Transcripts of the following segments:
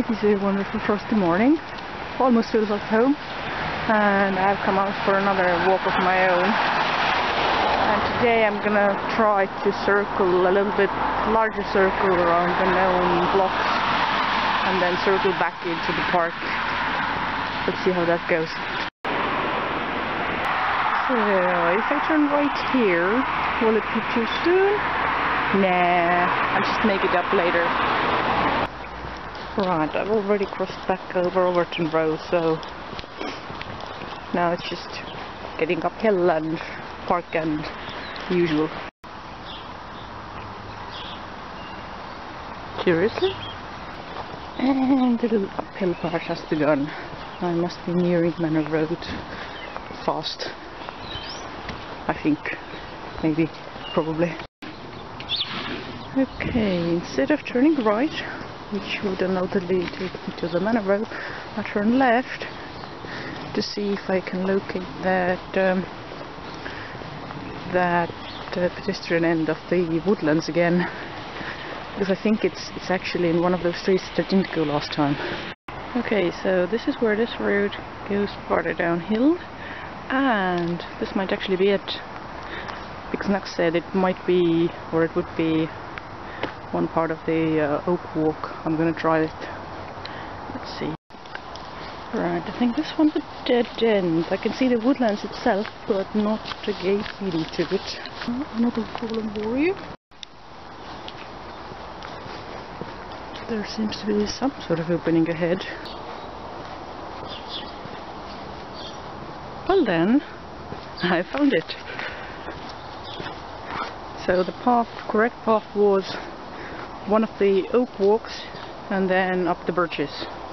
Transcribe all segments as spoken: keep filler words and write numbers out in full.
It is a wonderful frosty morning, almost feels like home, and I've come out for another walk of my own. And today I'm gonna try to circle a little bit larger circle around the known blocks and then circle back into the park. Let's see how that goes. So if I turn right here, will it be too soon? Nah, I'll just make it up later. Right, I've already crossed back over Overton Road, so now it's just getting uphill and park and usual. Seriously? And the little uphill part has begun. I must be nearing Manor Road fast. I think. Maybe. Probably. Okay, instead of turning right, which would undoubtedly take me to the Manor Road, I turn left to see if I can locate that um, that uh, pedestrian end of the woodlands again, because I think it's it's actually in one of those streets that I didn't go last time. Okay, so this is where this road goes farther downhill, and this might actually be it, because Nux said it might be, or it would be, one part of the uh, oak walk. I'm gonna try it. Let's see. Right, I think this one's a dead end. I can see the woodlands itself, but not the gate leading to it. Oh, another fallen warrior. There seems to be some sort of opening ahead. Well then, I found it. So the path, correct path was one of the oak walks and then up the birches.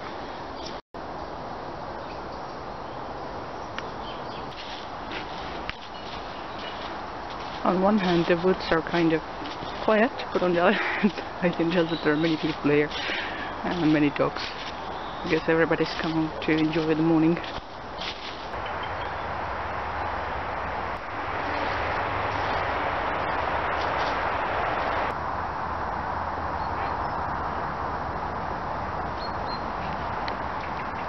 On one hand the woods are kind of quiet, but on the other hand I can tell that there are many people here and many dogs. I guess everybody's come out to enjoy the morning.